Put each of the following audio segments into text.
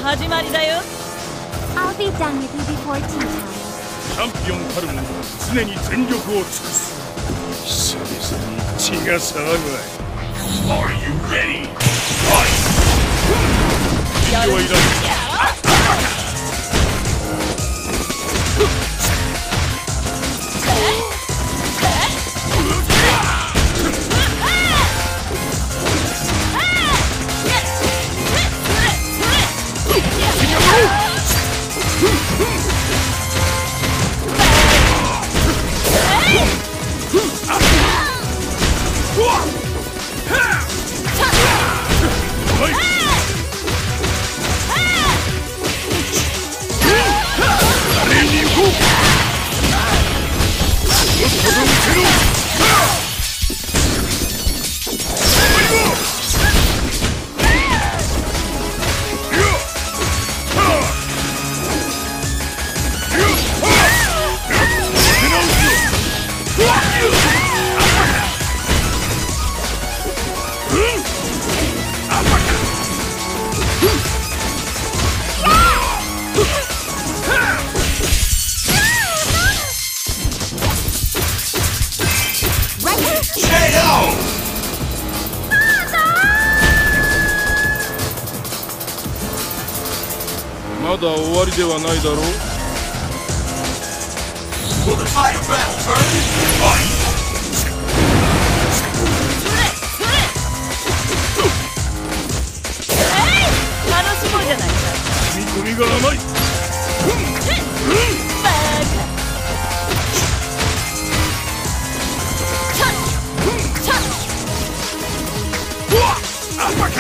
始まりだよ。 I'll be done with you before tea time. チャンピオンたるもの常に全力を尽くす。久々に血が騒ぐわい。Are you ready? Fight! 遠慮はいらない。まだ終わりではないだろう。 楽しもうじゃないか。 見込みが甘い。 バカ。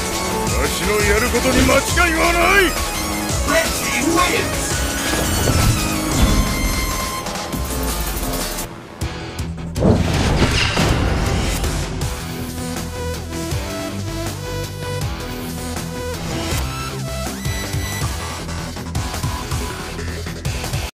私のやることに間違いはない。Red team wins.